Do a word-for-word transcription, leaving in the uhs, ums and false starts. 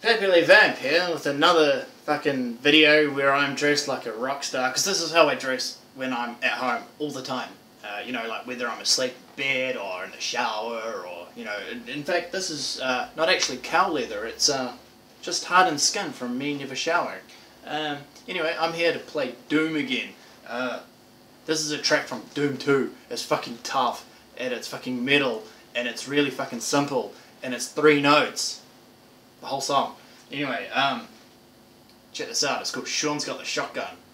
Pepe Vamp here with another fucking video where I'm dressed like a rock star, because this is how I dress when I'm at home all the time. Uh, you know, like whether I'm asleep in bed or in the shower, or, you know, in, in fact this is uh, not actually cow leather, it's uh, just hardened skin from me never showering. Um, anyway, I'm here to play Doom again. Uh, this is a track from Doom two. It's fucking tough, and it's fucking metal, and it's really fucking simple, and it's three notes. The whole song. Anyway, um, check this out. It's called Shawn's Got the Shotgun.